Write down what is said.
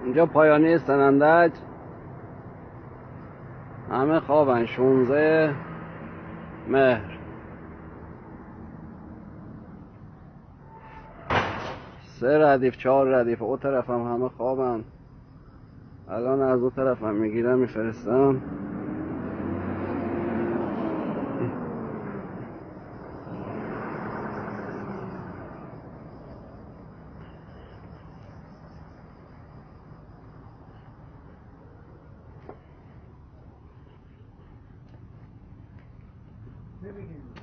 اینجا پایانی سنندج، همه خوابن. 16 مهر. 3 ردیف 4 ردیف او طرف هم همه خوابن. الان از اون طرف هم میگیرم میفرستم. ببینیم